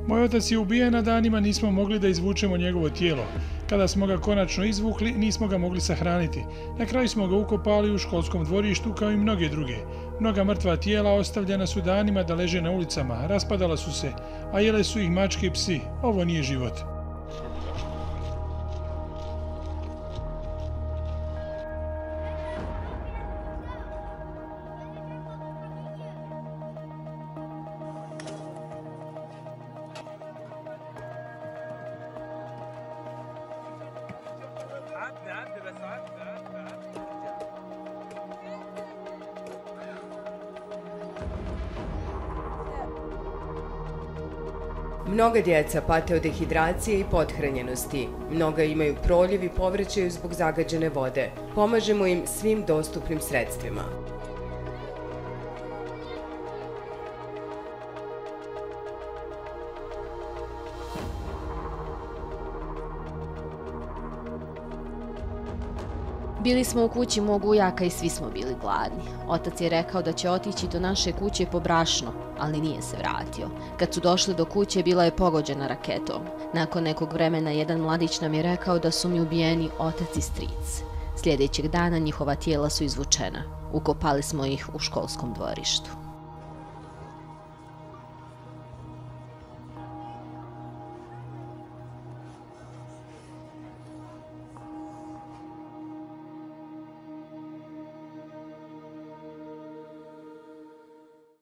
Moj otac je ubijen, a danima nismo mogli da izvučemo njegovo tijelo. Kada smo ga konačno izvukli, nismo ga mogli sahraniti. Na kraju smo ga ukopali u školskom dvorištu kao i mnoge druge. Mnoga mrtva tijela ostavljena su danima da leže na ulicama, raspadala su se, a jele su ih mačke i psi. Ovo nije život. Mnoga djeca pate od dehidracije i pothranjenosti. Mnoga imaju proljev i povraćaju zbog zagađene vode. Pomažemo im svim dostupnim sredstvima. Bili smo u kući mog ujaka i svi smo bili gladni. Otac je rekao da će otići do naše kuće po brašno, ali nije se vratio. Kad su došli do kuće, bila je pogođena raketom. Nakon nekog vremena jedan mladić nam je rekao da su mi ubijeni otac i stric. Sljedećeg dana njihova tijela su izvučena. Ukopali smo ih u školskom dvorištu.